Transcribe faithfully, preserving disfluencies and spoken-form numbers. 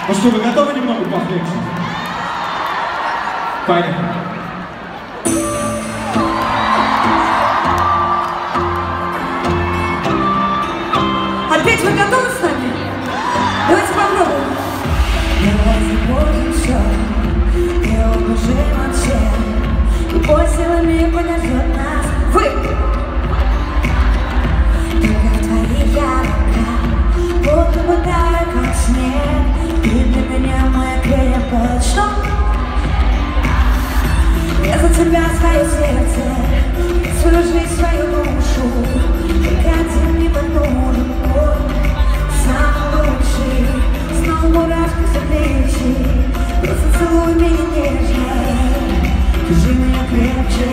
Ну что, вы готовы немного пофлексить? Поехали. Опять вы готовы с нами? Давайте попробуем. Давайте будем все, и убежим от всех, и бой силами подождет нас. Вы! Только в твоих руках, будто бы тает, как снег. Ты для меня моя крепость. Что? Я за тебя свое сердце, свою жизнь, свою душу. Только ты мне нужен, мой самый лучший. Снова мурашки за плечи, просто целуй меня нежно, держи меня крепче.